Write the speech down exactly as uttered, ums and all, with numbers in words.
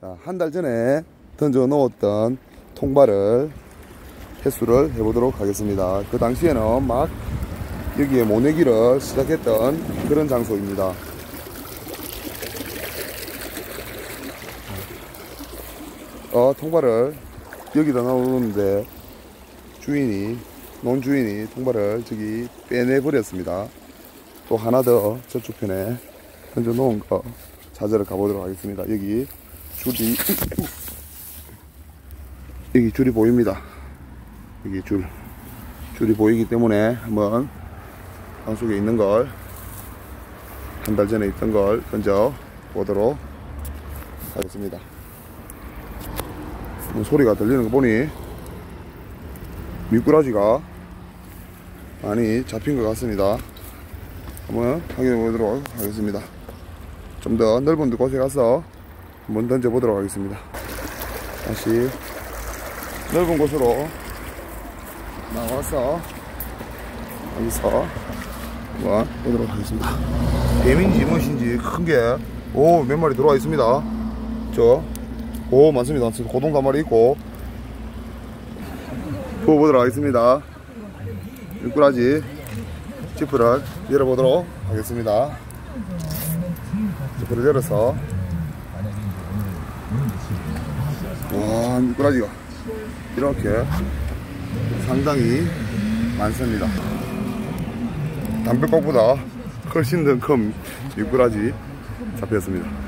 한 달 전에 던져 놓았던 통발을 회수를 해보도록 하겠습니다. 그 당시에는 막 여기에 모내기를 시작했던 그런 장소입니다. 어, 통발을 여기다 넣었는데 주인이, 논주인이 통발을 저기 빼내버렸습니다. 또 하나 더 저쪽 편에 던져 놓은 거 찾으러 가보도록 하겠습니다. 여기 줄이 여기 줄이 보입니다. 여기 줄 줄이 보이기 때문에 한번 방 속에 있는 걸, 한 달 전에 있던 걸 던져 보도록 하겠습니다. 소리가 들리는 거 보니 미꾸라지가 많이 잡힌 것 같습니다. 한번 확인해 보도록 하겠습니다. 좀 더 넓은 곳에 가서 한번 던져 보도록 하겠습니다. 다시 넓은 곳으로 나와서 여기서 한번 보도록 하겠습니다. 뱀인지 무엇인지 큰 게 오 몇 마리 들어와 있습니다. 저 오 많습니다. 고동 한 마리 있고 보도록 하겠습니다. 미꾸라지 지프를 열어보도록 하겠습니다. 지프를 열어서 와 미꾸라지가 이렇게 상당히 많습니다. 담배꽃보다 훨씬 더 큰 미꾸라지 잡혔습니다.